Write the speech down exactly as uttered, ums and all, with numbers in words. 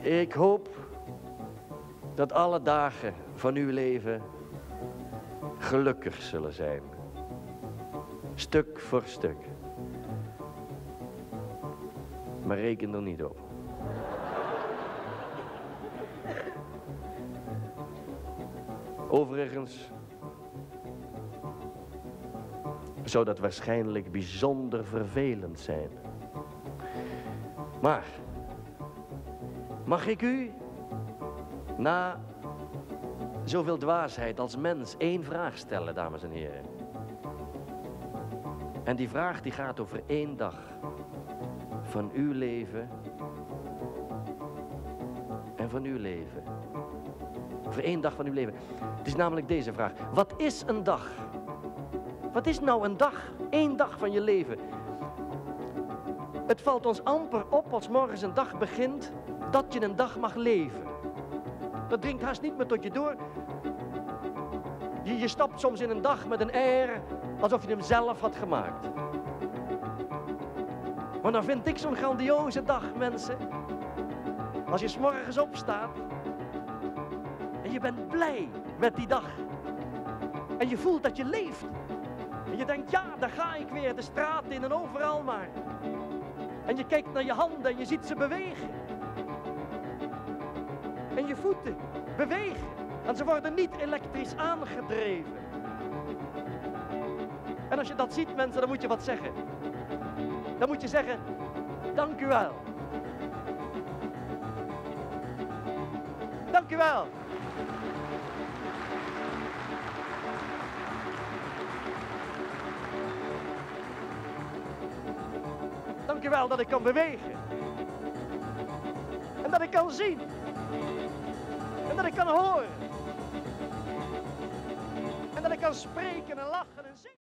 Ik hoop dat alle dagen van uw leven gelukkig zullen zijn. Stuk voor stuk. Maar reken er niet op. Overigens zou dat waarschijnlijk bijzonder vervelend zijn. Maar mag ik u na zoveel dwaasheid als mens één vraag stellen, dames en heren? En die vraag die gaat over één dag van uw leven en van uw leven. Over één dag van uw leven. Het is namelijk deze vraag. Wat is een dag? Wat is nou een dag? Eén dag van je leven. Het valt ons amper op als morgens een dag begint dat je een dag mag leven. Dat dringt haast niet meer tot je door. Je, je stapt soms in een dag met een air alsof je hem zelf had gemaakt. Maar dan vind ik zo'n grandioze dag, mensen. Als je 's morgens opstaat en je bent blij met die dag. En je voelt dat je leeft. En je denkt, ja, daar ga ik weer de straat in en overal maar. En je kijkt naar je handen en je ziet ze bewegen. En je voeten bewegen. En ze worden niet elektrisch aangedreven. En als je dat ziet, mensen, dan moet je wat zeggen. Dan moet je zeggen, dank u wel. Dank u wel. Dank u wel dat ik kan bewegen. En dat ik kan zien. En dat ik kan horen. En dat ik kan spreken en lachen en zingen.